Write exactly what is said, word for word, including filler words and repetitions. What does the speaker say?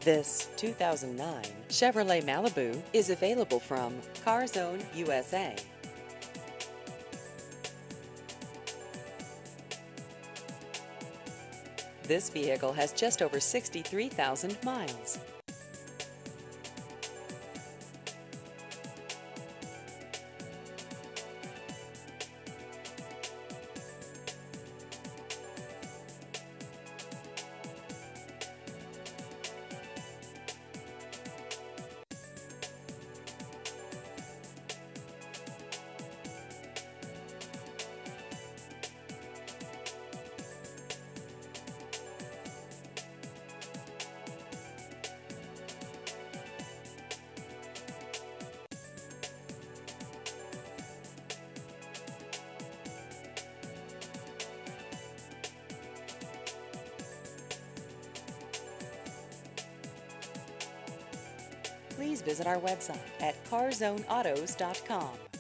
This two thousand nine Chevrolet Malibu is available from CarZone U S A. This vehicle has just over sixty-three thousand miles. Please visit our website at car zone autos dot com.